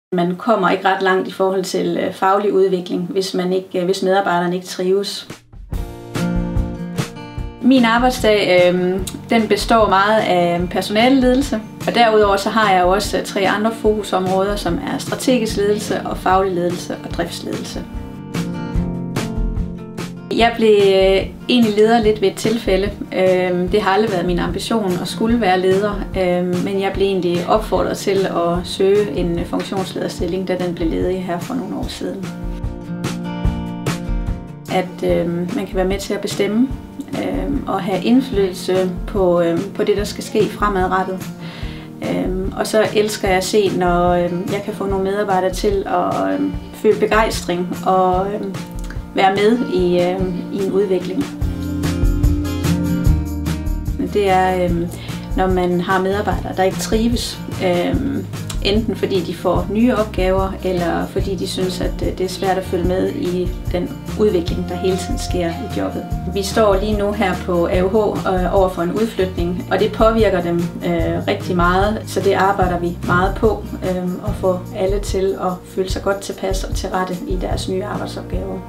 Man kommer ikke ret langt i forhold til faglig udvikling, hvis medarbejderne ikke trives. Min arbejdsdag den består meget af personaleledelse, og derudover så har jeg også 3 andre fokusområder, som er strategisk ledelse og faglig ledelse og driftsledelse. Jeg blev egentlig leder lidt ved et tilfælde. Det har aldrig været min ambition at skulle være leder, men jeg blev egentlig opfordret til at søge en funktionslederstilling, da den blev ledig her for nogle år siden. At man kan være med til at bestemme og have indflydelse på det, der skal ske fremadrettet. Og så elsker jeg at se, når jeg kan få nogle medarbejdere til at føle begejstring og være med i en udvikling. Det er, når man har medarbejdere, der ikke trives, enten fordi de får nye opgaver, eller fordi de synes, at det er svært at følge med i den udvikling, der hele tiden sker i jobbet. Vi står lige nu her på AUH over for en udflytning, og det påvirker dem rigtig meget, så det arbejder vi meget på at få alle til at føle sig godt tilpas og til rette i deres nye arbejdsopgaver.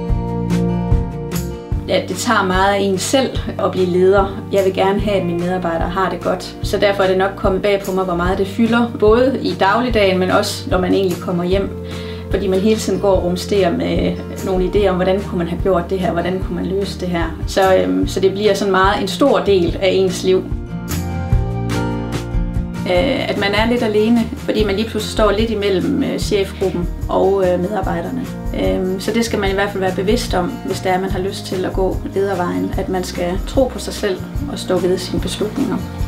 Ja, det tager meget af en selv at blive leder. Jeg vil gerne have, at mine medarbejdere har det godt. Så derfor er det nok kommet bag på mig, hvor meget det fylder. Både i dagligdagen, men også når man egentlig kommer hjem. Fordi man hele tiden går og rumsterer med nogle idéer om, hvordan kunne man have gjort det her, hvordan kunne man løse det her. Så det bliver sådan meget en stor del af ens liv. At man er lidt alene, fordi man lige pludselig står lidt imellem chefgruppen og medarbejderne. Så det skal man i hvert fald være bevidst om, hvis det er, man har lyst til at gå ledervejen, at man skal tro på sig selv og stå ved sine beslutninger.